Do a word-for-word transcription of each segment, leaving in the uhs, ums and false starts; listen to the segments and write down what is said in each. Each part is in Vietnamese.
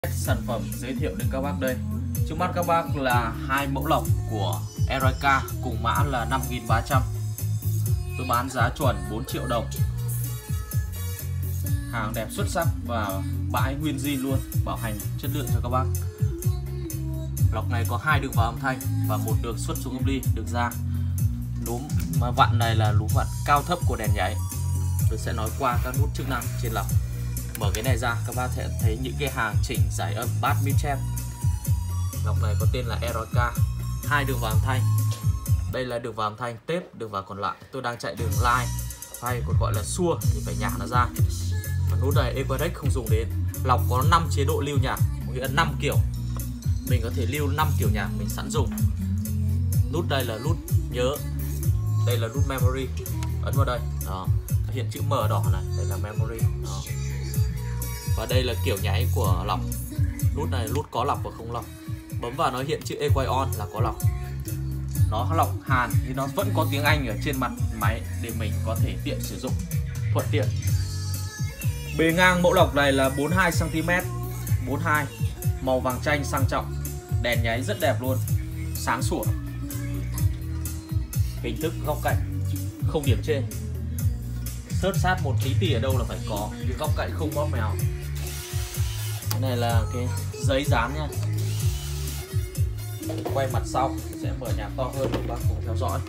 Sản phẩm giới thiệu đến các bác đây. Trước mắt các bác là hai mẫu lọc của Eroica cùng mã là năm nghìn ba trăm. Tôi bán giá chuẩn bốn triệu đồng. Hàng đẹp xuất sắc và bãi nguyên zin luôn, bảo hành chất lượng cho các bác. Lọc này có hai đường vào âm thanh và một đường xuất xuống âm ly, được ra. Núm mà vặn này là núm vặn cao thấp của đèn nháy. Tôi sẽ nói qua các nút chức năng trên lọc. Mở cái này ra, các bác sẽ thấy những cái hàng chỉnh giải âm bass mid chép. Lọc này có tên là Eroica, hai đường vào âm thanh. Đây là đường vào âm thanh tép, đường vào còn lại tôi đang chạy đường line hay còn gọi là xua thì phải nhả nó ra. Và nút này Equadex không dùng đến. Lọc có năm chế độ lưu nhạc, có nghĩa là năm kiểu. Mình có thể lưu năm kiểu nhạc mình sẵn dùng. Nút đây là nút nhớ. Đây là nút memory. Ấn vào đây. Đó. Hiện chữ M đỏ này, đây là memory. Đó. Và đây là kiểu nháy của lọc. Nút này nút có lọc và không lọc. Bấm vào nó hiện chữ Equalize on là có lọc. Nó lọc hàn nhưng nó vẫn có tiếng Anh ở trên mặt máy để mình có thể tiện sử dụng, thuận tiện. Bề ngang mẫu lọc này là bốn mươi hai xăng ti mét, bốn mươi hai, màu vàng chanh sang trọng, đèn nháy rất đẹp luôn, sáng sủa. Hình thức góc cạnh không điểm trên, sớt sát một tí tỉ ở đâu là phải có, cái góc cạnh không bóp mèo. Cái này là cái giấy dán nha. Quay mặt sau sẽ mở nhạc to hơn, các bác cùng theo dõi.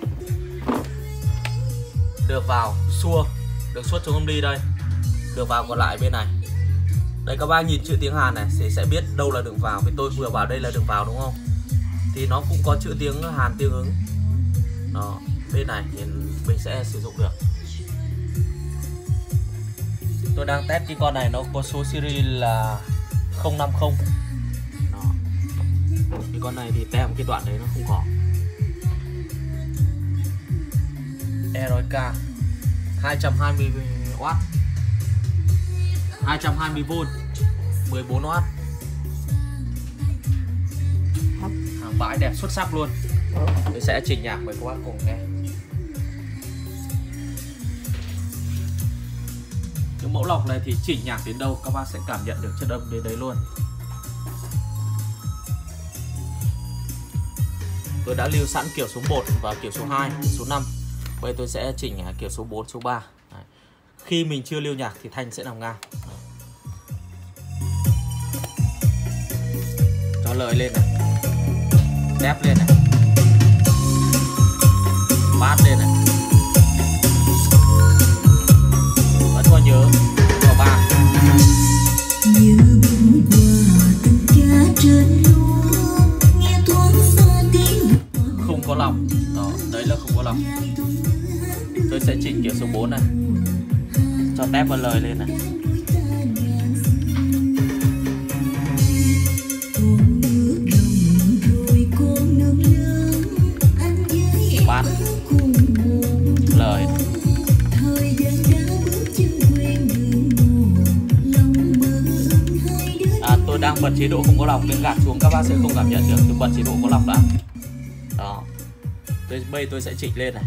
Được vào xua, được xuất xuống âm ly đây. Được vào còn lại bên này. Đây các bác nhìn chữ tiếng Hàn này sẽ sẽ biết đâu là đường vào. Vì tôi vừa vào đây là đường vào đúng không? Thì nó cũng có chữ tiếng Hàn tương ứng. Đó, bên này thì mình sẽ sử dụng được. Tôi đang test cái con này, nó có số series là không năm không. Đó. Cái con này thì tem cái đoạn đấy nó không có. Eroica hai trăm hai mươi oát, hai trăm hai mươi vôn, mười bốn oát. Hàng bãi đẹp xuất sắc luôn. Tôi sẽ chỉnh nhạc với các bác cùng nghe. Cái mẫu lọc này thì chỉnh nhạc đến đâu các bác sẽ cảm nhận được chất âm đến đấy luôn. Tôi đã lưu sẵn kiểu số một và kiểu số hai, số năm. Bây giờ tôi sẽ chỉnh kiểu số bốn, số ba. Đấy. Khi mình chưa lưu nhạc thì thanh sẽ nằm ngang. Cho lời lên này, đép lên này, bass lên này, vẫn có nhớ vào ba. Không có lọc. Đó, đấy là không có lọc. Tôi sẽ chỉnh kiểu số bốn này, cho tép vào lời lên này. Bass, lời. À, tôi đang bật chế độ không có lọc nên gạt xuống các bác sẽ không cảm nhận được. Tôi bật chế độ có lọc đã. Đó. Tôi, bây tôi sẽ chỉnh lên này.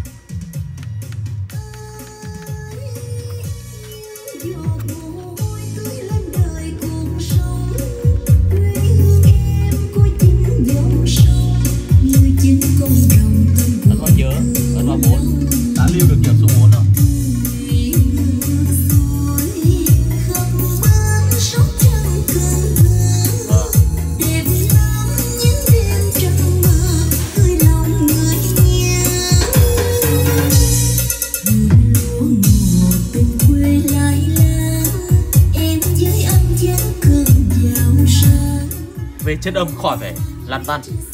Ấn vào nhớ, ấn vào bốn. Đã lưu được kiểu số bốn rồi. Về chất âm khỏi phải lăn tăn.